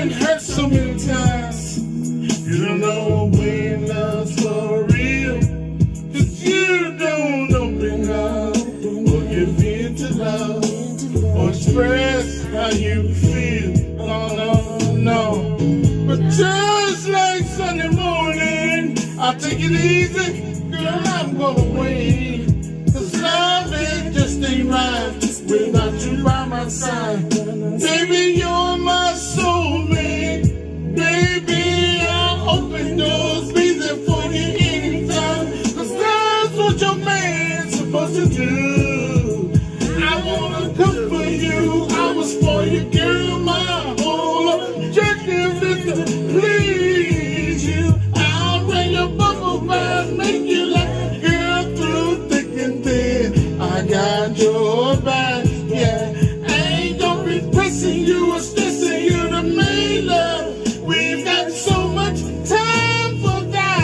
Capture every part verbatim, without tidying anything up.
been hurt so many times. You don't know when love's for real. Cause you don't open up or give in to love or express how you feel. No, no, no. But just like Sunday morning, I'll take it easy, girl, I'm gonna wait. Cause love it just ain't right without you by my side. Baby, you're my soulmate. Baby, I'll open doors, be there for you anytime. Cause that's what your man's supposed to do. I wanna come for you, I was for you, girl, my whole objective is to please you. I'll bring your bubble back, make you like a girl through thick and thin. I got your back, yeah. I ain't gonna be pressing you or stressing you to make love. We've got so much time for that.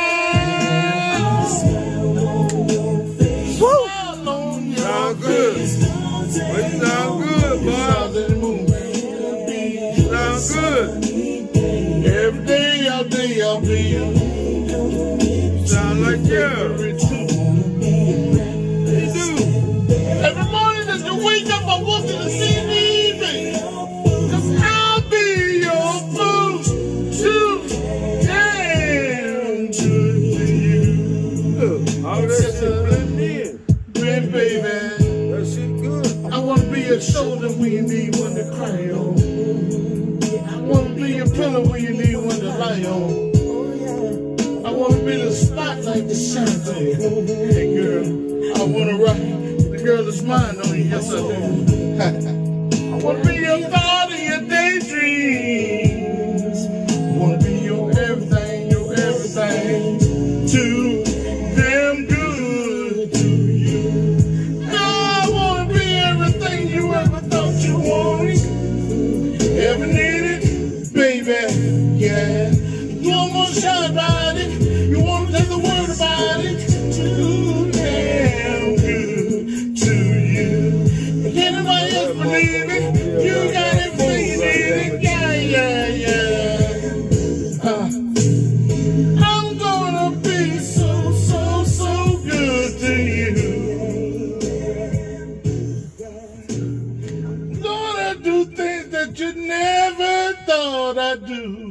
Woo! Sound good. Well, you sound good, boy. Sound good. Every day, all day, I'll be. Sound like you. They do. Every morning as you wake up, I want you to see me, baby. Cause I'll be your fool to down to you. Look, all that shit blend in. Blend, baby. That shit good. I wanna be your shoulder when you need one to cry on. I wanna be your pillow when you need one to lie on. I wanna be the spotlight that shines on you. Hey girl, I wanna rock the girl that's mine on you, yes I do. I wanna be your thought and your daydreams. I wanna be your everything, your everything to them, good to you. Now I wanna be everything you ever thought you wanted, ever needed, baby, yeah. You don't wanna shout about it, you wanna tell the world about it. Too damn good to you. If anybody else believe it, you got everything you need. Yeah, yeah, yeah. Uh, I'm gonna be so, so, so good to you. I'm gonna do things that you never thought I'd do.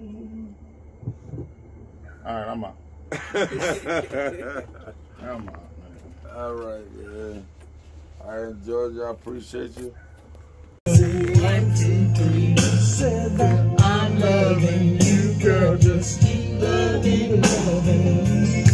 All right, I'm out. I'm out, man. All right, man. I enjoyed you. I appreciate you. One, two, three, seven. I'm loving you, girl. Just keep loving, loving.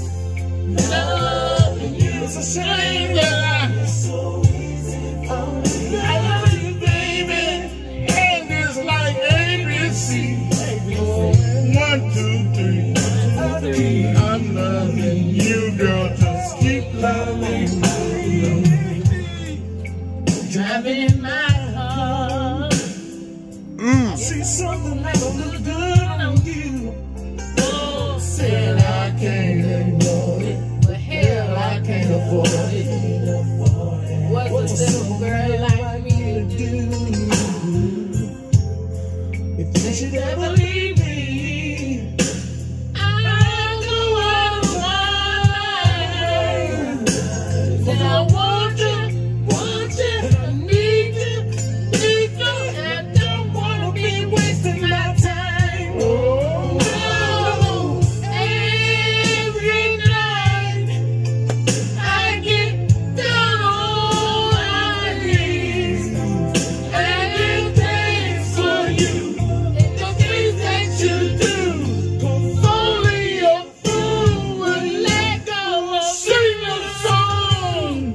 Loving you. It's a shame that I so easy for me. I love you, baby. And it's like A B C. One, two, three. I'm loving you, girl. Just keep loving me. Driving my heart. Mm. I see something that will look good on you. Oh, said I can't ignore it, but hell, I can't afford it. What's a simple girl like me to do? If you should ever leave me, and I want you, want you, I need you, need you, and I don't want to be wasting my time. Oh, no. Every night I get down on my knees and give thanks for you, and the things that you do. 'Cause only a fool would let go of sing a song.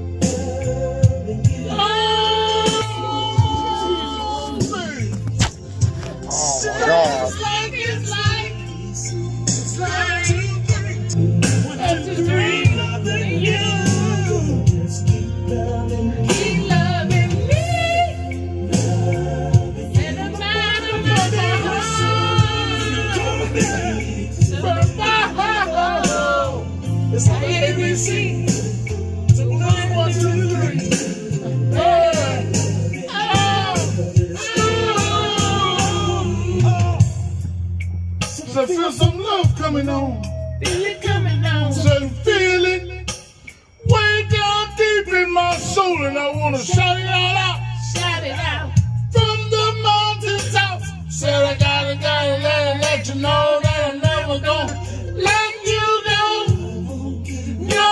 God. It's like, it's like, it's like, one, two, three, loving you. Just keep loving me. Keep loving me. And no matter what my heart, it's like A B C. So one, one, two, three. Hey. Oh, oh. Said, feel some love coming on. Feel it coming on. Said, feel it way down deep in my soul, and I wanna shout it all out. Shout it out. From the mountaintop. Said, I gotta, gotta let, let you know that I'm never gonna let you go. No.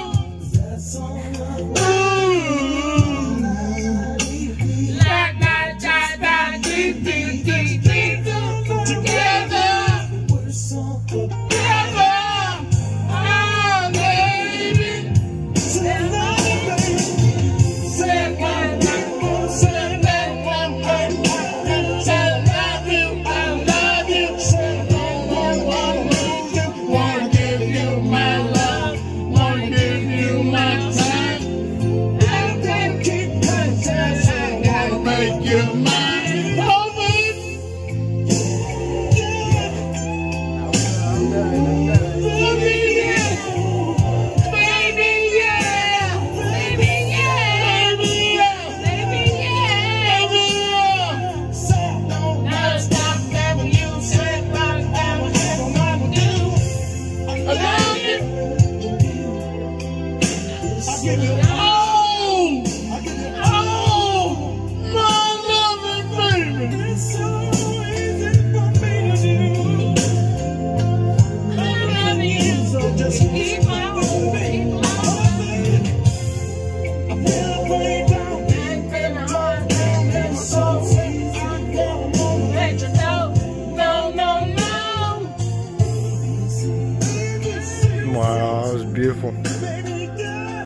Ooh. La, la, la, la, deep, deep, deep, deep. Together. Together. Ah, baby. Say one, Say one, say that one, one, one. Say I love you, I love you. Say one, one, one, one. Wanna give you my love, wanna give you my time. I can't keep my time. I gotta make you mine. Oh, baby. Baby, yeah. Baby, yeah. baby, yeah. Baby, yeah. Baby, yeah. Baby, yeah. Now stop having you say about that what you wanna do. I love you. I give you Oh, oh, my loving baby. It's so easy for me to do. I love you, so just keep on, keep on. I feel way down. And feel my heart down in my soul. I never wanna let you know. No, no, no. Wow, that was beautiful.